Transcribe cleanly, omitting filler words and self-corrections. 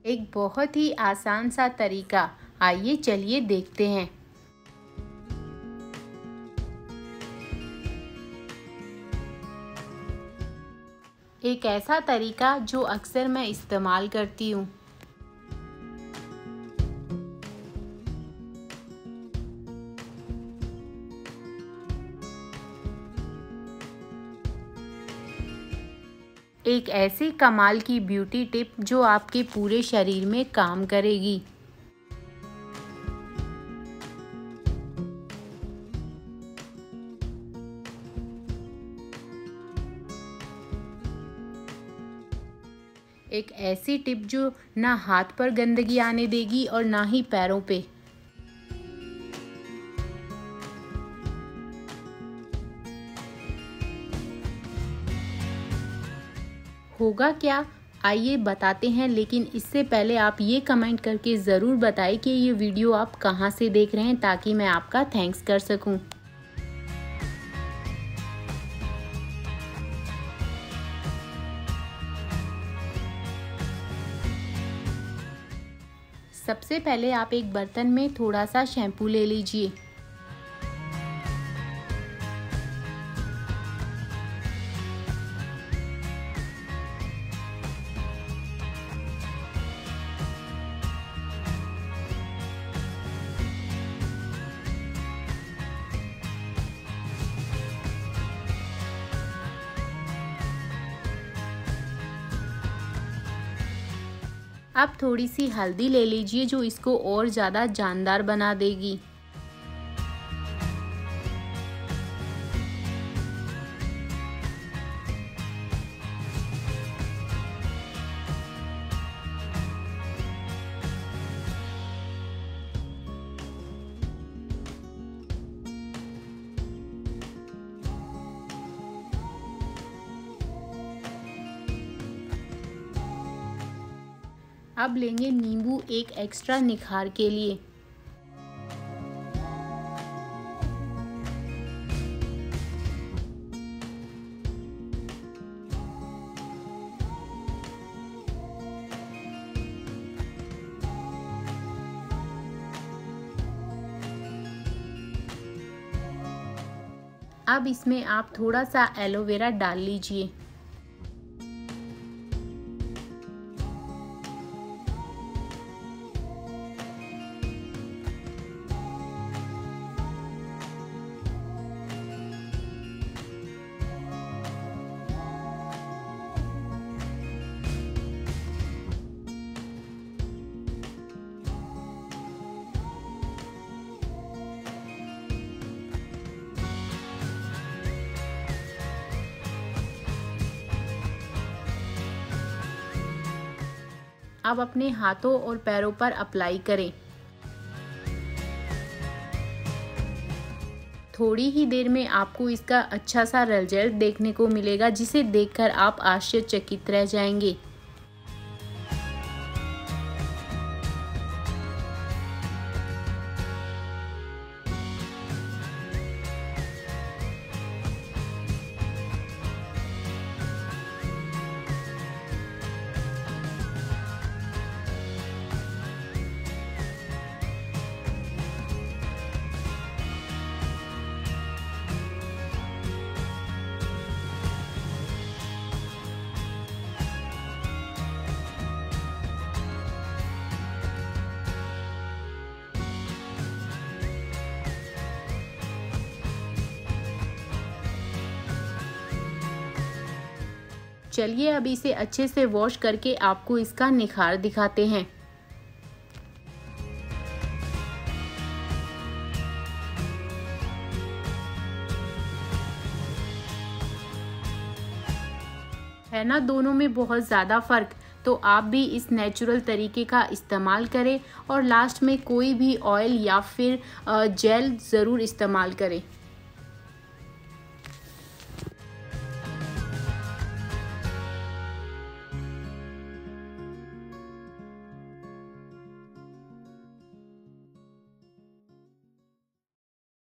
एक बहुत ही आसान सा तरीका, आइए चलिए देखते हैं। एक ऐसा तरीका जो अक्सर मैं इस्तेमाल करती हूँ। एक ऐसी कमाल की ब्यूटी टिप जो आपके पूरे शरीर में काम करेगी। एक ऐसी टिप जो ना हाथ पर गंदगी आने देगी और ना ही पैरों पे। होगा क्या, आइए बताते हैं, लेकिन इससे पहले आप ये कमेंट करके ज़रूर बताएं कि ये वीडियो आप कहाँ से देख रहे हैं, ताकि मैं आपका थैंक्स कर सकूं। सबसे पहले आप एक बर्तन में थोड़ा सा शैम्पू ले लीजिए। अब थोड़ी सी हल्दी ले लीजिए जो इसको और ज़्यादा जानदार बना देगी। अब लेंगे नींबू एक एक्स्ट्रा निखार के लिए। अब इसमें आप थोड़ा सा एलोवेरा डाल लीजिए। अब अपने हाथों और पैरों पर अप्लाई करें। थोड़ी ही देर में आपको इसका अच्छा सा रिजल्ट देखने को मिलेगा, जिसे देखकर आप आश्चर्यचकित रह जाएंगे। चलिए अब इसे अच्छे से वॉश करके आपको इसका निखार दिखाते हैं। है ना दोनों में बहुत ज़्यादा फ़र्क। तो आप भी इस नेचुरल तरीके का इस्तेमाल करें और लास्ट में कोई भी ऑयल या फिर जेल ज़रूर इस्तेमाल करें।